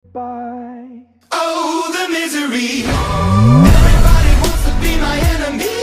goodbye. Oh, the misery. Everybody wants to be my enemy.